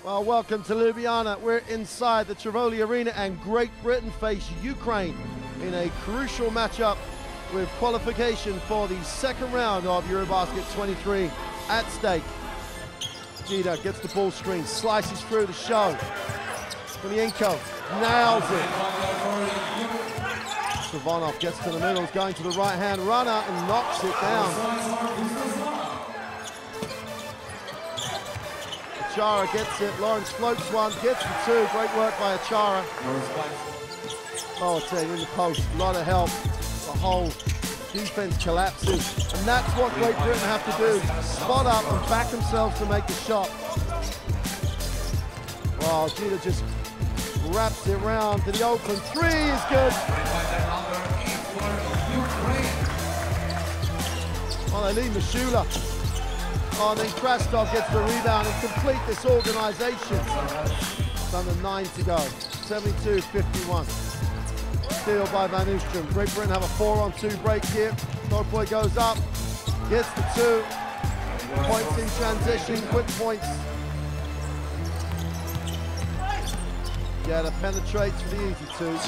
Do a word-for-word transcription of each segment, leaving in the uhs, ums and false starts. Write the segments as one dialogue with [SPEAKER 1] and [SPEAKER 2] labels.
[SPEAKER 1] Well, welcome to Ljubljana. We're inside the Tivoli Arena, and Great Britain face Ukraine in a crucial matchup with qualification for the second round of EuroBasket twenty-three at stake. Gita gets the ball screen, slices through the show. Kunienko nails it. Savonov gets to the middle, is going to the right-hand runner and knocks it down. Achara gets it, Lawrence floats one, gets the two, great work by Achara. Oh, I tell you, in the post, a lot of help. The whole defense collapses, and that's what Great Britain have to do. Spot up and back themselves to make the shot. Well, Gita just wraps it round to the open. Three is good. Oh, they lead Mashula. Oh, and then Krastov gets the rebound and complete this organization. It's under nine to go. seventy-two fifty-one. Steal by Van Oostrum. Great Britain have a four on two break here. Topoy goes up, gets the two. Points in transition, quick points. Yeah, that penetrates for the easy two.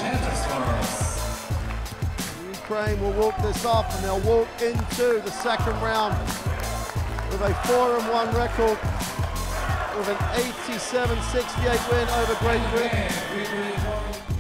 [SPEAKER 1] Ukraine will walk this off, and they'll walk into the second round with a four and one record, with an eighty-seven sixty-eight win over Great Britain.